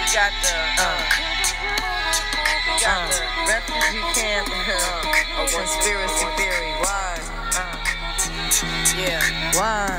got the refugee camp, conspiracy theory. Why? Yeah. Why?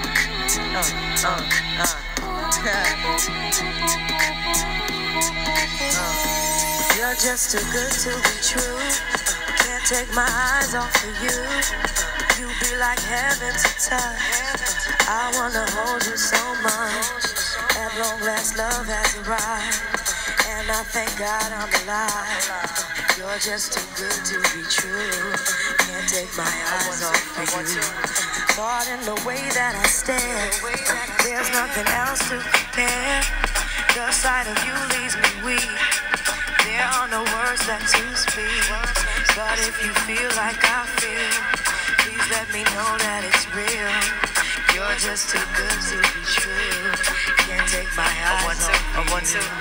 You're just too good to be true. Can't take my eyes off of you. You be like heaven to touch. I wanna hold you so much. At long last, love has arrived, and I thank God I'm alive. You're just too good to be true. Can't take my eyes off of you. Caught in the way that I stare. There's nothing else to compare. The sight of you leaves me weak. There are no words that to speak. But if you feel like I feel, please let me know that it's real. You're just too good to be true. Can't take my eyes off you.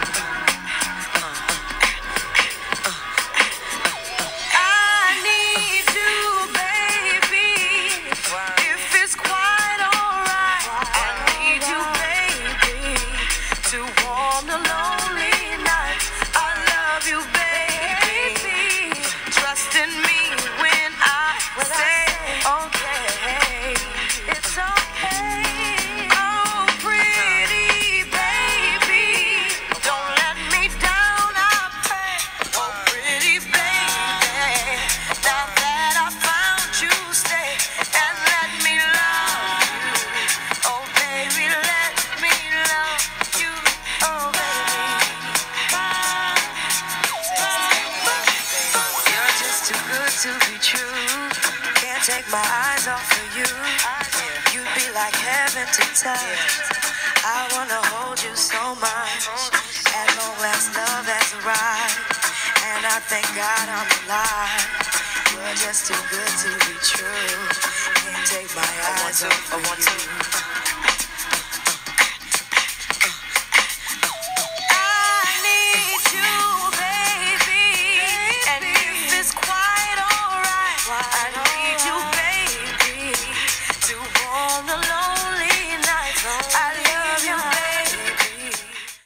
To be true, can't take my eyes off of you. You'd be like heaven to touch. I wanna hold you so much. At long last, love has arrived, and I thank God I'm alive. You're just too good to be true. Can't take my eyes off of you.